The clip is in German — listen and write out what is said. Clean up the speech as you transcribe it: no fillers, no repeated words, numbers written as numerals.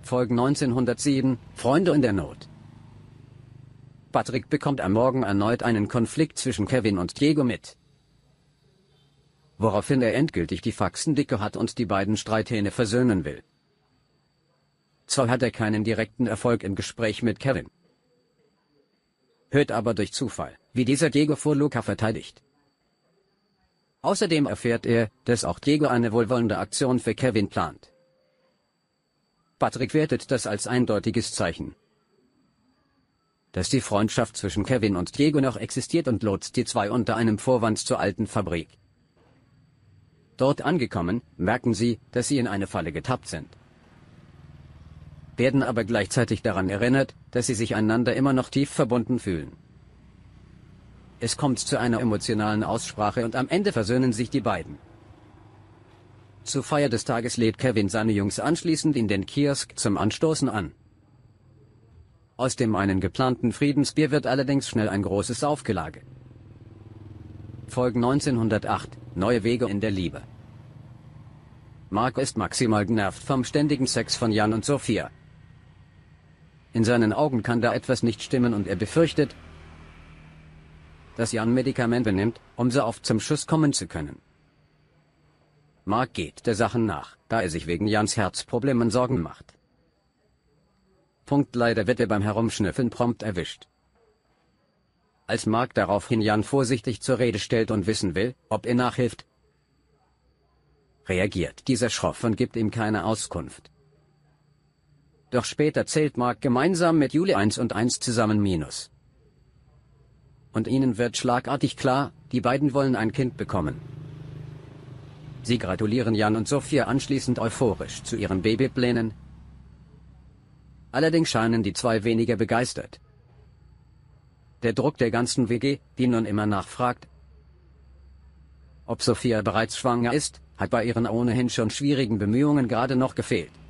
Folge 1907, Freunde in der Not. Patrick bekommt am Morgen erneut einen Konflikt zwischen Kevin und Diego mit, woraufhin er endgültig die Faxen dicke hat und die beiden Streithähne versöhnen will. Zwar hat er keinen direkten Erfolg im Gespräch mit Kevin, hört aber durch Zufall, wie dieser Diego vor Luca verteidigt. Außerdem erfährt er, dass auch Diego eine wohlwollende Aktion für Kevin plant. Patrick wertet das als eindeutiges Zeichen, dass die Freundschaft zwischen Kevin und Diego noch existiert, und lotst die zwei unter einem Vorwand zur alten Fabrik. Dort angekommen, merken sie, dass sie in eine Falle getappt sind, werden aber gleichzeitig daran erinnert, dass sie sich einander immer noch tief verbunden fühlen. Es kommt zu einer emotionalen Aussprache und am Ende versöhnen sich die beiden. Zur Feier des Tages lädt Kevin seine Jungs anschließend in den Kiosk zum Anstoßen an. Aus dem einen geplanten Friedensbier wird allerdings schnell ein großes Saufgelage. Folge 1908, neue Wege in der Liebe. Mark ist maximal genervt vom ständigen Sex von Jan und Sophia. In seinen Augen kann da etwas nicht stimmen und er befürchtet, dass Jan Medikamente nimmt, um so oft zum Schuss kommen zu können. Mark geht der Sache nach, da er sich wegen Jans Herzproblemen Sorgen macht. Leider wird er beim Herumschnüffeln prompt erwischt. Als Mark daraufhin Jan vorsichtig zur Rede stellt und wissen will, ob er nachhilft, reagiert dieser schroff und gibt ihm keine Auskunft. Doch später zählt Mark gemeinsam mit Julie 1 und 1 zusammen Minus. Und ihnen wird schlagartig klar, die beiden wollen ein Kind bekommen. Sie gratulieren Jan und Sophia anschließend euphorisch zu ihren Babyplänen. Allerdings scheinen die zwei weniger begeistert. Der Druck der ganzen WG, die nun immer nachfragt, ob Sophia bereits schwanger ist, hat bei ihren ohnehin schon schwierigen Bemühungen gerade noch gefehlt.